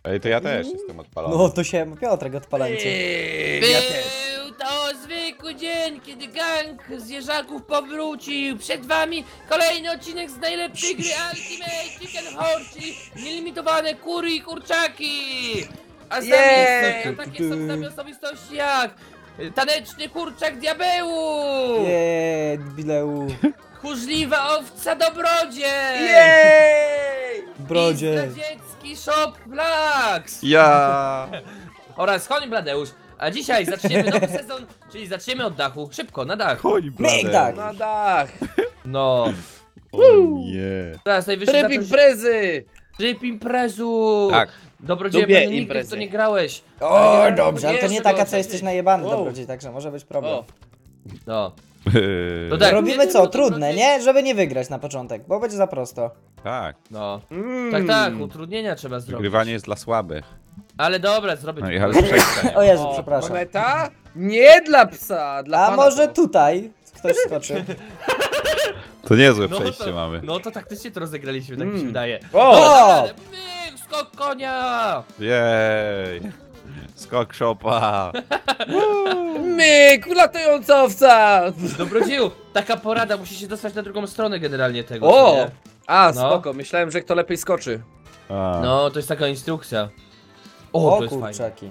Ej, to ja też jestem odpalony. No to się Piotrek odpalańcy. Ja też. Był to zwykły dzień, kiedy gang zwierzaków powrócił. Przed wami kolejny odcinek z najlepszej gry Ultimate Chicken Horse, czyli nielimitowane kury i kurczaki. A z nami takie są z nami osobistości jak taneczny kurczak diabełu, Bileu. tchórzliwa owca dobrodzie, Brodzie. i zdradziecki shop Blax Ja. oraz Koń Bladeusz. A dzisiaj zaczniemy nowy sezon, czyli zaczniemy od dachu. Szybko, na dach. Chodź, Myk tak. Na dach! No. O nie. Teraz najwyższy Tryb zacząć... imprezy! Tryb imprezu. Tak. Dobrodzieju, Lubię pewnie nigdy w imprezy. to nie grałeś. O, dobrze, ale to nie Jezu, taka, co dobrze. jesteś najebany, Wow. dobrodziej, także może być problem. O, No. To tak. Robimy nie, co? to Trudne, dobrodziej- nie? Żeby nie wygrać na początek, bo będzie za prosto. Tak. No. mm. Tak, utrudnienia trzeba zrobić. Wygrywanie jest dla słabych. Ale dobra, zrobię No to. i ale przestań. O Jezu, O, przepraszam. moneta? Nie dla psa, dla A pana może to. tutaj ktoś skoczy? To niezłe No przejście to, mamy. no to taktycznie to rozegraliśmy, tak mi się wydaje. O! O! Myk, skok konia! Jej. Skok szopa. Myk, latająca owca! Dobrodzieju, taka porada, musi się dostać na drugą stronę generalnie tego. O! co nie? A, No. spoko, myślałem, że kto lepiej skoczy. A. No, to jest taka instrukcja. O, O to jest fajne. kurczaki.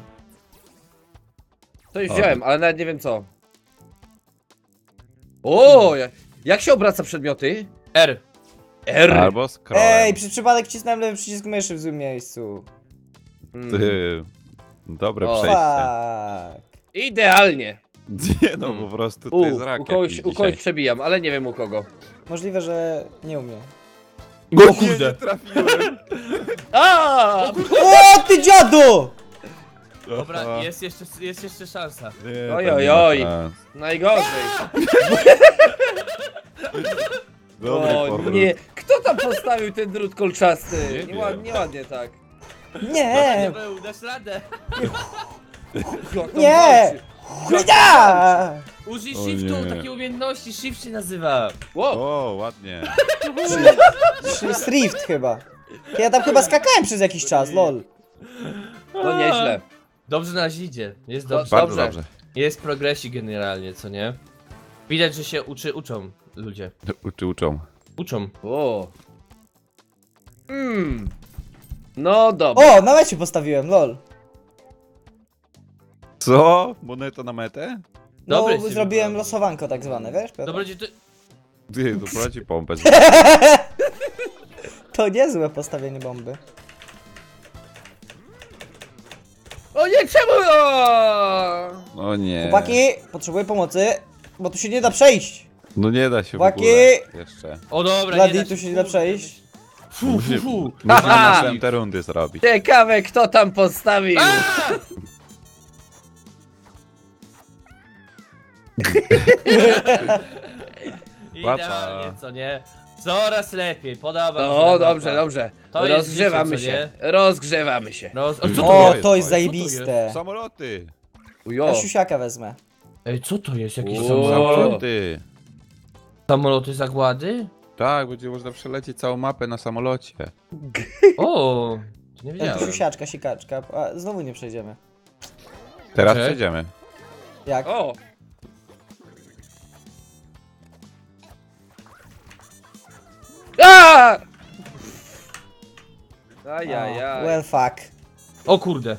Coś wziąłem, ale nawet nie wiem co. O! Jak się obraca przedmioty? R. R. Albo scrollem. Ej, przez przypadek wcisnąłem lewy przycisk myszy w złym miejscu. Ty. Dobre O. przejście. Fuck. Idealnie. Nie no, po prostu to jest rak u kogoś jakiś przebijam, ale nie wiem u kogo. Możliwe, że nie umie. dzisiaj. O kurde. Nie trafiłem. A! O, ty dziadu! Dobra, jest jeszcze szansa. Nie, Oj, to oj, nie ma oj. szans. Najgorzej. Dobry O powrót. nie, kto tam postawił ten drut kolczasty? Nie wiem. Nieładnie tak. Nie! Diabeł, dasz radę. Jak Nie! Ja! Użyj O shiftu, nie. takiej umiejętności, shift się nazywa. Wow. O, ładnie. Jest rift chyba. Ja tam chyba skakałem przez jakiś czas, lol. No nieźle. Dobrze na razie idzie, jest dobrze. Bardzo Dobrze. dobrze. Jest progresik generalnie, co nie? Widać, że się uczą ludzie. Uczą. Uczą. O. No dobra. O, na mecie postawiłem, lol. Co? Moneta na metę? No, Dobre ci zrobiłem wybrałem. losowanko tak zwane, wiesz? Piotr? Dobrodziej, ty... Ty, to prowadzi pompę. To niezłe postawienie bomby. O nie, czemu? O! O nie. Chłopaki, potrzebuję pomocy, bo tu się nie da przejść. No nie da się w Chłopaki! ogóle. Jeszcze. O dobra, Bloody, da tu się nie da przejść. Musimy Aha! następne rundy zrobić. Ciekawe kto tam postawił. Idealnie, co nie? Coraz lepiej, podoba mi się No ta dobrze, mapa. dobrze. To jest Rozgrzewamy życie, się. co Rozgrzewamy się. O, co to O, jest? to jest Co to zajebiste. Samoloty! Ujo. Ja siusiaka wezmę. Ej, co to jest? Jakieś O. Samoloty! samoloty zagłady? Tak, będzie można przelecieć całą mapę na samolocie. O, to nie Ja wiedziałem. tu siusiaczka, sikaczka. A, znowu nie przejdziemy. Teraz Okej. przejdziemy. Jak? O. A! Ajajaj. Well fuck. O kurde.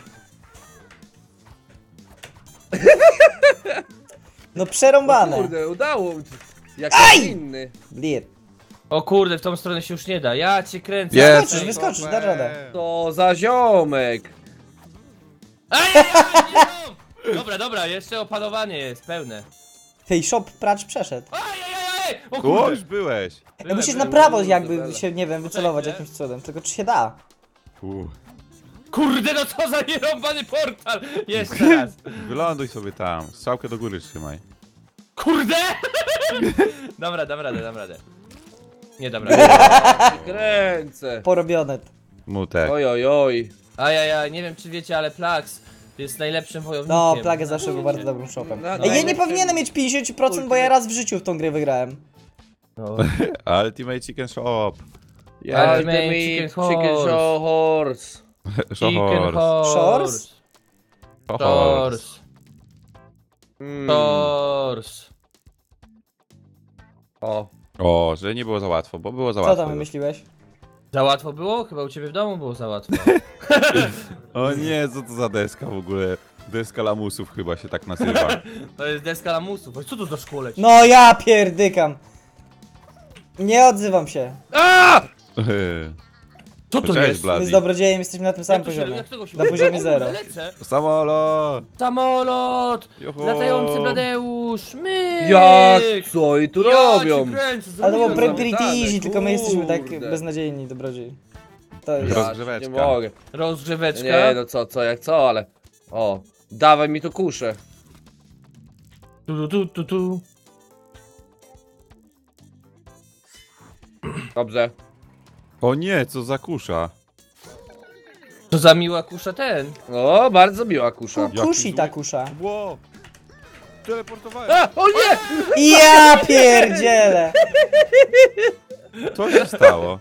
No przerąbane. Kurde, udało. Jak inny. Blir. O kurde, w tą stronę się już nie da. Ja cię kręcę. Jest! Wyskoczysz, wyskoczysz, dasz radę. To za ziomek. Nie, dobra, dobra, jeszcze opanowanie jest pełne. Tej shop pracz przeszedł. Ajajaj! O O, kurde. już byłeś! Ja musisz byłem. na prawo kurde, jakby dobra. się, nie wiem, wycelować Czekaj. jakimś cudem. Tylko czy się da? Kurde, no co za nierąbany portal! Jeszcze raz. Wyląduj sobie tam. Strzałkę do góry trzymaj. Kurde! Dobra, dam radę. Nie dam rady. Kręcę. Porobione. Mutek. Oj, oj, oj. Ajajaj, nie wiem czy wiecie, ale Plax jest najlepszym wojownikiem. No, Plagę zawsze był bardzo dobrym shopem. No, Ej, ja nie najlepszym- powinienem mieć 50%, bo ja raz w życiu w tą grę wygrałem. No. Ultimate Chicken Shop. Ultimate Ultimate Chicken Chicken Horse. Show Horse. Chicken Horse. horse. Shores? Horse. Mm. Horse. O. O, że nie było za łatwo, bo było za Co łatwo. tam wymyśliłeś? Za łatwo było? Chyba u ciebie w domu było za łatwo. O nie, co to za deska w ogóle? Deska lamusów chyba się tak nazywa. To jest deska lamusów. Oj, co to za szkole? No ja pierdykam. Nie odzywam się. Co to Cześć, jest? My z Blady. dobrodziejem jesteśmy na tym samym poziomie. Jak tego się Na poziomie zero. Lecę. Samolot! Samolot! Juhu. Latający Bladeusz! Myk! Jak? Co oni tu Ja robią? cię kręcę, Ale to było zrobiłem pretty zamykane. easy, tylko my jesteśmy tak kurde. beznadziejni, dobrodziej. To jest... Roz- Rozgrzeweczka. Nie mogę. Rozgrzeweczka. Nie, no co, jak co, ale... O, dawaj mi tu kuszę. Tu. Dobrze. O nie, co za kusza. To za miła kusza ten. O, bardzo miła kusza. Jaki Kusi zły- ta kusza. Ło! Teleportowałem! A, o nie! Ja pierdzielę! Co się stało?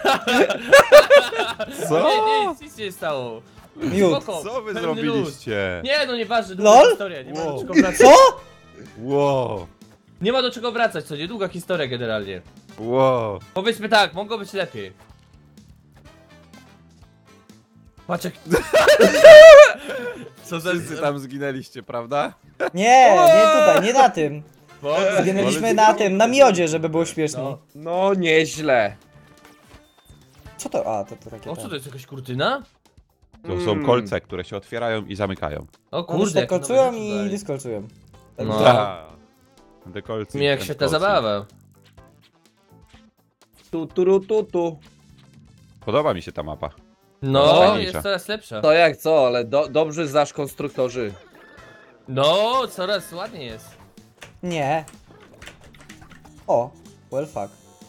Co? Nic się nie stało. Miód. Spoko, Co wy pełny luz. zrobiliście? Nie, no nieważne, długa LOL? historia, nie ma do Wow. czego wracać. Co? Ło! Nie ma do czego wracać, co nie? Długa historia generalnie. Ło! Powiedzmy tak, mogło być lepiej. Patrz jak... Co za... Wszyscy tam zginęliście, prawda? Nie, nie tutaj, nie na tym. Bo... Zginęliśmy Ale- na tym, na miodzie, żeby było śmieszniej. No. No, nieźle. Co to? A, to takie O, co tam. to jest, jakaś kurtyna? To są kolce, które się otwierają i zamykają. O One się kurde, tak jakie nowe kolcują rzeczy i dodali. dyskolcują. Tak No. myślałem. Tak. Dekolcy. Mi jak świetna zabawa. Tu. Podoba mi się ta mapa. No, Fajniejsza. jest coraz lepsza. To jak co, ale dobrze znasz konstruktorzy. No, coraz ładniej jest. Nie. O, well fuck.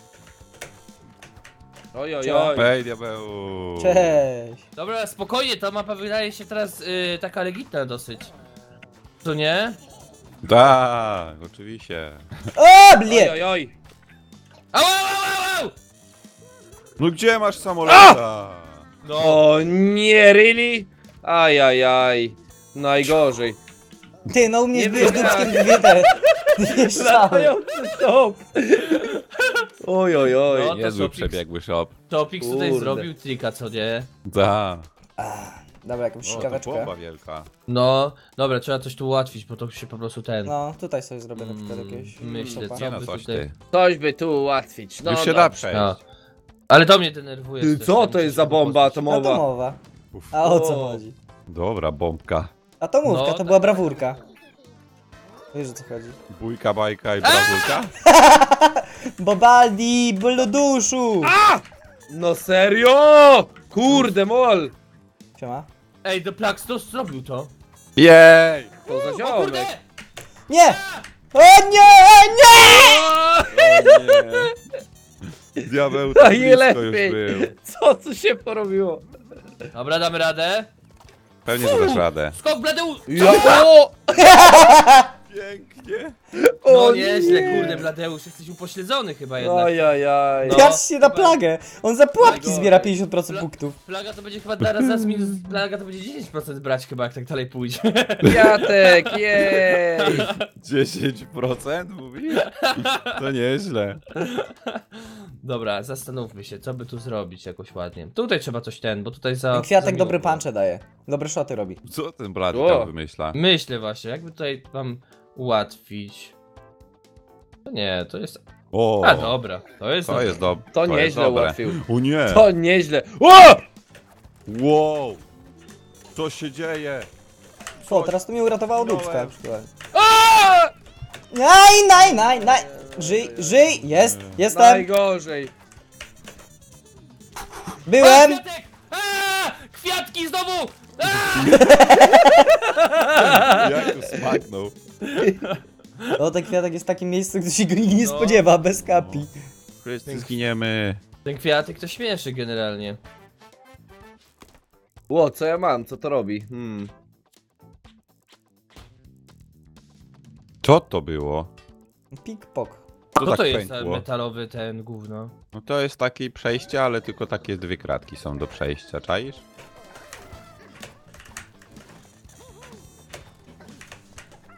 Oj, oj, Ciao. oj. Hej, diabeł! Cześć. Dobra, spokojnie, ta mapa wydaje się teraz taka legitna dosyć. Co nie? Tak, oczywiście. O, Oj, blie! oj, oj. Au! No gdzie masz samolota? No, O nie, really? Ajajaj. Najgorzej. Ty, no u mnie Nie zbyłeś wiem, dupkiem dwie strzały. Latający stop. Oj, oj, oj. No. Niezły to przebiegły shop. Topix tutaj Kurde. zrobił trika, co nie? Da. Dobra, jakąś O, to sikaweczkę. bomba wielka. No, dobra, trzeba coś tu ułatwić, bo to się po prostu ten... No, tutaj sobie zrobię na przykład jakieś... myślę, sopa. co Nie no, by coś tutaj... ty. Coś by tu ułatwić. No Już się dobrze. da przejść. A. Ale to mnie denerwuje. Ty, też, co ja to muszę jest się za bomba pozbyć. atomowa? Atomowa. A o co O. chodzi? Dobra, bombka. Atomówka, No, to tak. była brawurka. Wiesz o co chodzi. Bójka, bajka i brawurka. Bobaldi, bluduszu! No serio? Kurde, mol. Siema. Ej, The Plax, kto zrobił to? Jej! To za O kurde! ziomek. Nie! O nie, nie! O nie! Diabeł to A nie blisko już lepiej. był. Co tu się porobiło? Dobra, damy radę. Pewnie, że dasz radę. Skok Bladeusz! Ja, o! Pięknie. No O nieźle, nie. kurde, Bladeusz, jesteś upośledzony chyba jednak. Ajajaj. No. Patrz się na plagę! On za pułapki Tego- zbiera 50% punktów. Plaga to będzie chyba zaraz minus... Plaga to będzie 10% brać chyba, jak tak dalej pójdzie. Kwiatek, jej. 10% mówisz? To nieźle. Dobra, zastanówmy się, co by tu zrobić jakoś ładnie. Tutaj trzeba coś bo tutaj za... Kwiatek za dobry miło było. puncze daje. Dobre szoty robi. Co ten Blady O. tam wymyśla? Myślę właśnie, jakby tutaj wam ułatwić. To nie, to jest... O! A dobra, to jest... To dobre. jest dobre. To jest nieźle dobre. ułatwił. O nie! To nieźle. O! Wow! Co się dzieje? O, teraz tu mnie uratowało Minąłem. dupska. przykład. A! Naj! Żyj! Jest! Jestem! Najgorzej. Byłem! Kwiatek! Kwiatki znowu! Jak tu smaknął? O, ten kwiatek jest w takim miejscu, gdzie się go nikt nie No. spodziewa, bez kapi. Wszyscy zginiemy. Ten kwiatek to śmieszy generalnie. Ło, co ja mam? Co to robi? Co to było? Pik-pok. To Co tak to jest ten pękło. metalowy ten gówno? No to jest takie przejście, ale tylko takie dwie kratki są do przejścia, czaisz?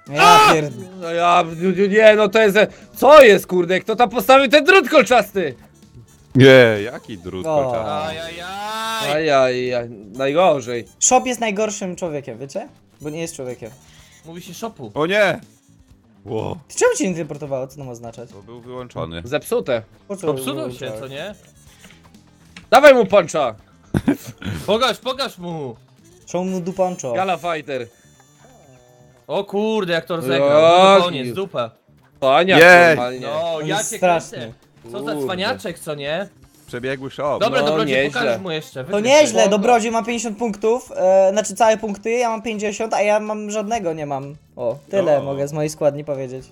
Ja pierd... No ja, nie, no to jest... Co jest, kurde? Kto tam postawił ten drut kolczasty? Nie, jaki drut O. kolczasty. Ajajaj! Ajaj, najgorzej. Shop jest najgorszym człowiekiem, wiecie? Bo nie jest człowiekiem. Mówi się szopu. O nie! Ło, Ty czemu cię nie teleportowało? Co to ma oznaczać? to był wyłączony. Zepsute. Po co Popsuło było się, tak? co nie? Dawaj mu poncza. Pokaż mu! Czemu mu dupanczo? Gala fighter. O kurde, jak to Jaki- rozegrał. No to koniec, dupa. Pania Jej. normalnie. No, On ja jest cię straszny. kręcę. Co za Kurde. cwaniaczek, co nie? Przebiegły shop. Dobra, No, dobrodziej, nieźle. pokaż mu jeszcze. To wykryj nieźle, się. Dobrodziej ma 50 punktów, znaczy całe punkty, ja mam 50, a ja mam żadnego nie mam. O, tyle O. mogę z mojej składni powiedzieć.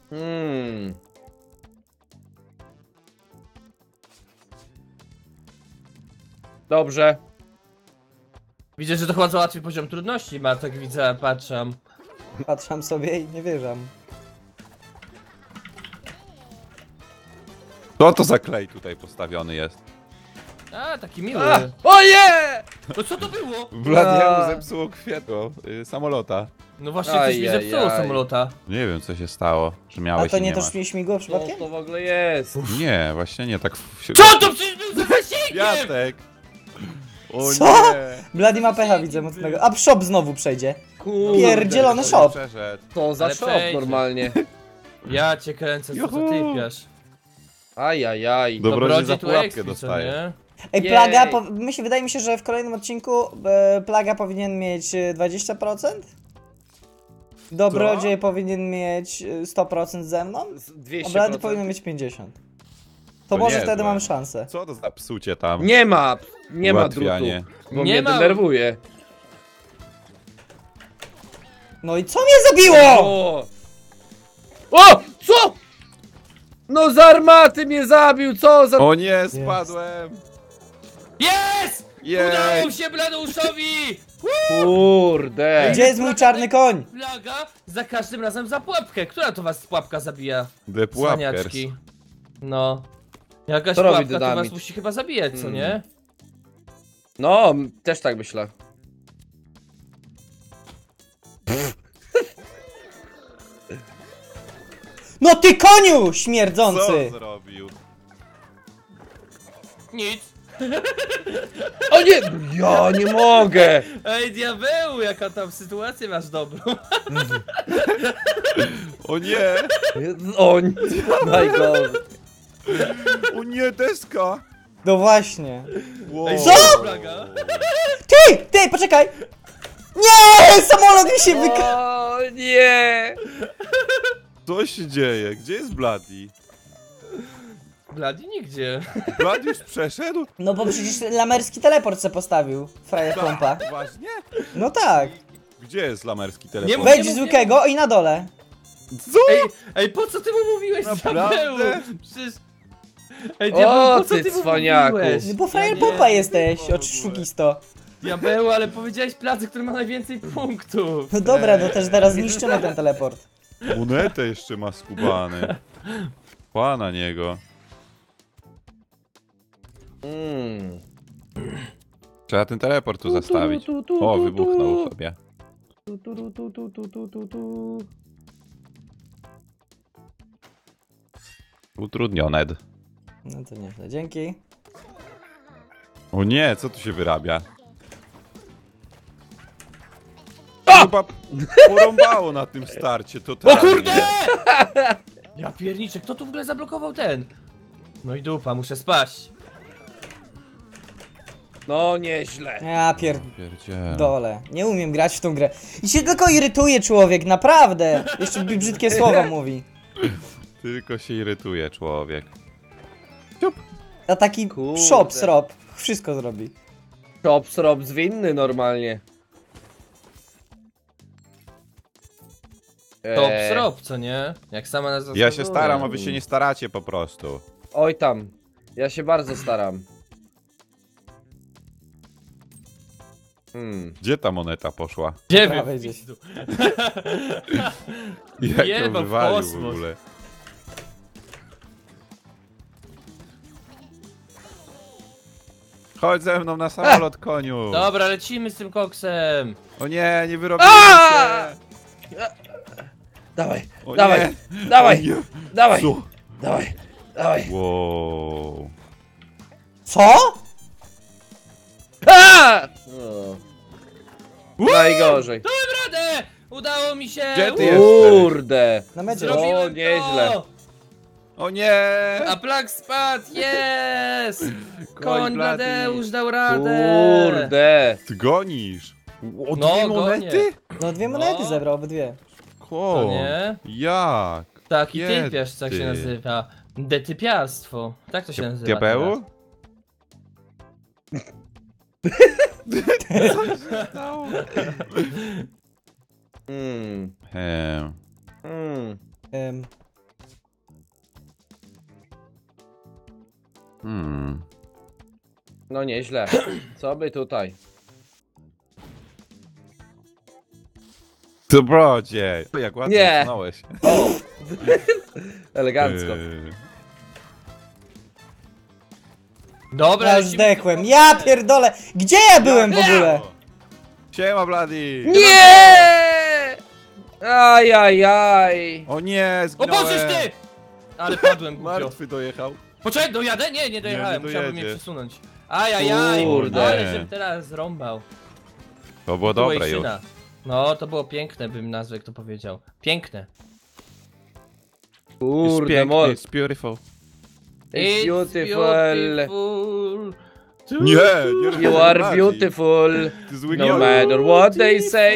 Dobrze. Widzę, że to chyba załatwi poziom trudności, ma tak widzę, patrzę. Patrzam sobie i nie wierzę. Co to za klej tutaj postawiony jest? A, taki miły. A, o nie! No co to było? Bladiemu zepsuło kwiatło, samolota. No właśnie, coś mi zepsuło Ajajaj. samolota. Nie wiem co się stało, że A miałeś to i nie nie to masz. śmigło Co przypadkiem? to w ogóle jest? Nie, właśnie nie, tak... Co to przecież był za zasięgiem? Kwiatek! O Co? nie! Bloody ma pecha widzę mocnego. A shop znowu przejdzie. Kurde. Pierdzielony To shop. nie przeszedł. To za Ale shop przejdzie. normalnie. Ja cię kręcę, co za Juhu. typiasz. Ajajaj. Dobrodziej za tu pułapkę expi, co dostaje. nie? Ej, Jej. Plaga, wydaje mi się, że w kolejnym odcinku Plaga powinien mieć 20%? Dobrodziej powinien mieć 100% ze mną? A Blady 200%. powinien mieć 50%. To To może niezłe. wtedy mam szansę. Co to za psucie tam? Nie ma drutu. Ułatwianie. Bo Nie mnie ma. denerwuje. No i co mnie zabiło? O! Co? No z armaty mnie zabił, co za... O nie, spadłem! Jest! Jej! Udało się Bladuszowi! Kurde. Gdzie jest mój czarny koń? Plaga za każdym razem za pułapkę. Która to was pułapka zabija? The Pułapkers. Cwaniaczki. No. Jakaś To robi pułapka to was dynamit. musi chyba zabijać, co nie? No, też tak myślę. No ty koniu Co śmierdzący! zrobił? Nic. O nie! Ja nie mogę! Ej, diabeł, jaka tam sytuację masz dobrą. O nie! O nie! Najgorzej. O nie, deska! No właśnie. Wow. Ej, Co? Plaga? Ty, poczekaj! Nie! Samolot mi się wyka... O nie! Co się dzieje? Gdzie jest Bloody? Bladi nigdzie. Bloody już przeszedł? No bo przecież lamerski teleport se postawił, frajer pompa. Właśnie? No tak. Gdzie jest lamerski Nie telefon? mów- Wejdź z łukiego i na dole. Co? Ej, po co ty mu mówiłeś, Naprawdę? diabeł? Przecież... Ej, diabeł, po co ty ty mu cwaniaku. mówiłeś? No bo frajer Ja pompa nie- jesteś, w ogóle. oszukisto. Diabeł, ale powiedziałeś placy, który ma najwięcej punktów. No dobra, no też teraz zniszczymy ten teleport. Monetę jeszcze ma skubany. Pła na niego. Trzeba ten teleport tu zastawić. O, wybuchnął sobie. Utrudnione. No to nieźle, dzięki. O nie, co tu się wyrabia? Chyba porąbało na tym starcie totalnie. O kurde! Ja pierniczę, kto tu w ogóle zablokował ten? No i dupa, muszę spaść. No nieźle. Ja Pierdziele. pierdolę. Nie umiem grać w tą grę. I się tylko irytuje człowiek, naprawdę. Jeszcze brzydkie słowa mówi. Tylko się irytuje człowiek. A taki Kurde. shop, srop, wszystko zrobi. Chops rob zwinny normalnie. Top srop, co nie? Jak sama nazwa Ja się wskazuje. staram, a wy się nie staracie po prostu. Oj tam. Ja się bardzo staram. Gdzie ta moneta poszła? Nie Prawie wiem, gdzieś. pizdu. Jak Jeba ją w wywalił w kosmos. ogóle? Chodź ze mną na samolot, koniu! Dobra, lecimy z tym koksem. O nie, nie wyrobimy A! się! Dawaj, O dawaj, nie. dawaj, O nie. dawaj, Co? dawaj, dawaj. Wow. Co? A! No. Najgorzej. Radę! Udało mi się! Gdzie ty jesteś? Kurde. Na medzie. Zrobiłem O, nieźle. to! O nie. A plak spadł, jest! Koń Blady. Bladeusz dał radę! Kurde. Ty gonisz. O, No, dwie gonię. monety? No 2 monety No. zebrał, obydwie. Ko. nie? Jak? Taki Kiedy? typiarz, tak się nazywa. Detypiarstwo. Tak to się nazywa. Diabeł? Mm. Ehm. Mm. Ym, No nieźle. Co by tutaj? Dobrodziej. Jak ładnie Nie. znałeś. Elegancko. Dobra, ja już lecimy. zdechłem. Ja pierdolę. Gdzie ja byłem w ogóle? Siema, Blady. Nie! Ajajaj. O nie, O zginąłem. Bożeż ty! Ale padłem głupio. Martwy dojechał. Poczekaj, dojadę? Nie dojechałem, nie musiałbym je dojedziesz. przesunąć. Ajajaj, Kurde. ale żebym teraz zrąbał. To było Była dobre i już. szyna. No, to było piękne, bym nazwał, kto powiedział. Piękne. It's Kurde, piękny, mol. it's beautiful. It's beautiful. beautiful. Nie, nie You are Blady. beautiful. Ty zły No gniot. matter what they say.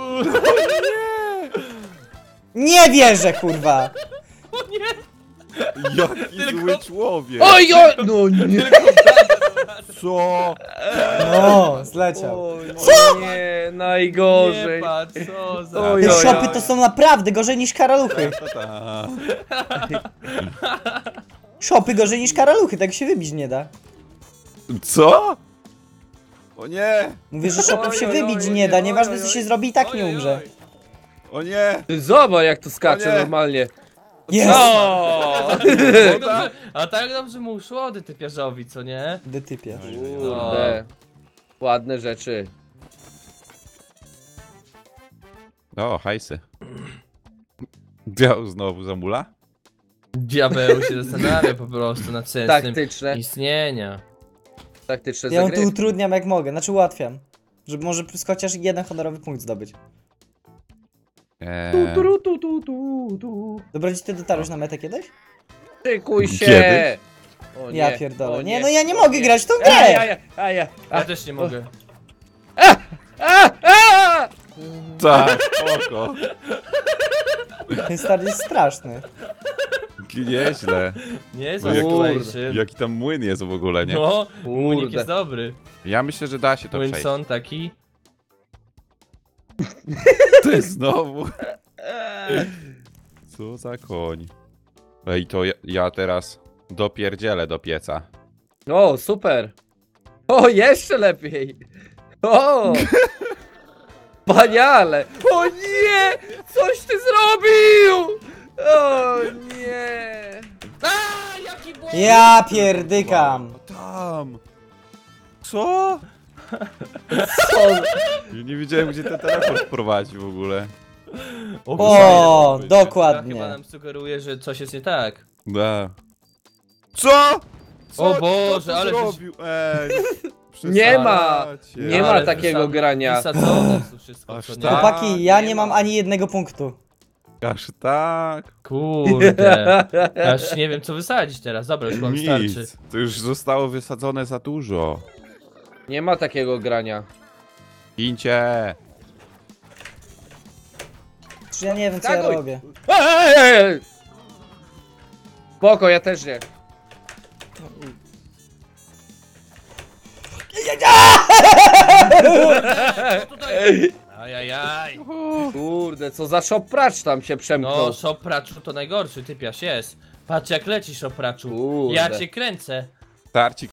Nie wierzę, kurwa. O nie! Jaki Tylko- zły człowiek. Oj, oj, no nie. Co? No, zleciał. O, nie, Nie najgorzej. patrz, co za... Oj, Te oj, shopy oj. to są naprawdę gorzej niż karaluchy. Ta. Shopy gorzej niż karaluchy, tak się wybić nie da. Co? O nie! Mówię, że shopów się Oj, oj, wybić oj, nie da, oj, nieważne oj, co oj. się zrobi i tak nie Oj, oj, umrze. oj. O nie! Ty zobacz jak to O skacze nie. normalnie. Jest! O! Tak dobrze, a tak dobrze mu uszło detypiarzowi, co nie? Detypia. Kurde. Ładne rzeczy. O, hajsy. Diabeł znowu zamula? Diabeł się zastanawia po prostu nad sensem Taktyczne, istnienia. taktyczne Ja ją tu zagrywki. utrudniam jak mogę, znaczy ułatwiam. Żeby może chociaż jeden honorowy punkt zdobyć. Tu. Dobra, ty dotarłeś na metę kiedyś? Szykuj się! Kiedy? O Ja pierdolę. o Nie, no ja nie mogę grać w tą grę! Aja. Ja też nie mogę. Tak, spoko. Ten stary jest straszny. Nieźle. Nie jest No jaki- situation. Jaki tam młyn jest w ogóle, nie? No, Munik Kurde. jest dobry. Ja myślę, że da się to przejść. Wilson taki. Ty znowu. Co za koń. Ej, to ja teraz dopierdzielę do pieca. O, super. O, jeszcze lepiej. O! Paniale! O nie! Coś ty zrobił! O nie! A, jaki błąd! Ja pierdykam. O, tam. Co? Co? Ja nie wiedziałem, gdzie ten teleport prowadzi w ogóle. O, Chyba dokładnie. nam sugeruje, że coś jest nie tak. Da. Co? O Kto Boże, to ale zrobił? Ej, Nie ma. przesadzacie. Nie ma Ale takiego grania. Wysadzone to wszystko, Aż co nie? tak? Chłopaki, ja nie nie ma. mam ani jednego punktu. Aż tak? Kurde. Ja już nie wiem co wysadzić teraz. Dobra, już mam starczy. Nic. To już zostało wysadzone za dużo. Nie ma takiego grania. Gincie. Czy ja nie wiem co ja Skakuj. robię. Ej! Spoko, ja też nie. Tutaj. Ajajaj. Kurde, co za szopracz tam się przemknął. No, szopraczu to najgorszy typiarz jest. Patrz jak leci szopraczu. Kurde. Ja cię kręcę. Tarcik